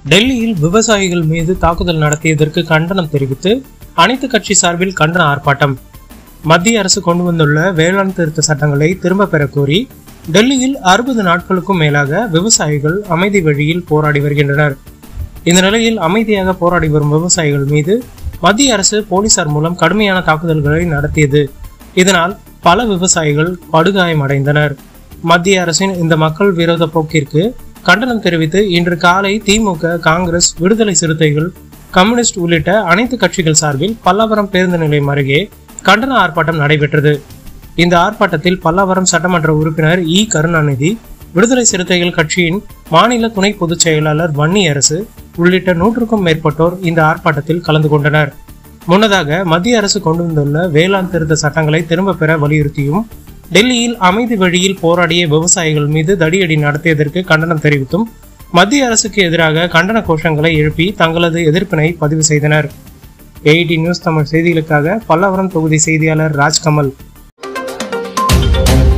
டெல்லியில் விவசாயிகள் மீது தாக்குதல் நடத்தியதற்கு கண்டனம் தெரிவித்து அனைத்து கட்சி சார்பில் கண்டன ஆர்ப்பாட்டம். மத்திய அரசு கொண்டு வந்துள்ள வேளாண் திருத்த சட்டங்களை திரும்ப பெற கோரி டெல்லியில் 60 நாட்களுக்கும் மேலாக விவசாயிகள் அமைதி வழியில் போராடி வருகின்றனர். இந்த நிலையில் அமைதியாக போராடி வரும் விவசாயிகள் மீது மத்திய அரசு போலீசார் மூலம் கடுமையான தாக்குதல்களை நடத்தியது. இதனால் பல விவசாயிகள் படுகாயமடைந்தனர். மத்திய அரசின் இந்த மக்கள் விரோத போக்கிற்கு கண்டனம் தெரிவித்து இன்று காலை திமுக, காங்கிரஸ், விடுதலை சிறுத்தைகள், கம்யூனிஸ்ட் உள்ளிட்ட அனைத்து கட்சிகள் சார்பில் பல்லாவரம் பேருந்து நிலையம் அருகே கண்டன ஆர்ப்பாட்டம் நடைபெற்றது. இந்த ஆர்ப்பாட்டத்தில் பல்லாவரம் சட்டமன்ற உறுப்பினர் இ. கருணாநிதி, விடுதலை சிறுத்தைகள் கட்சியின் மாநில துணை பொதுச் செயலாளர் வன்னியரசு உள்ளிட்ட 100க்கும் மேற்பட்டோர் இந்த ஆர்ப்பாட்டத்தில் கலந்து கொண்டனர். முன்னதாக மத்திய அரசு கொண்டு வந்துள்ள வேளாண் திருத்த சட்டங்களை திரும்ப பெற வலியுறுத்தியும் டெல்லியில் அமைதி வழியில் போராடிய விவசாயிகள் மீது தடியடி நடத்தியதற்கு கண்டனம் தெரிவித்தும் மத்திய அரசுக்கு எதிராக கண்டன கோஷங்களை எழுப்பி தங்களது எதிர்ப்பினை பதிவு செய்தனர். AET நியூஸ் தமிழ் செய்திகளுக்காக பல்லாவரம் தொகுதி செய்தியாளர் ராஜ்கமல்.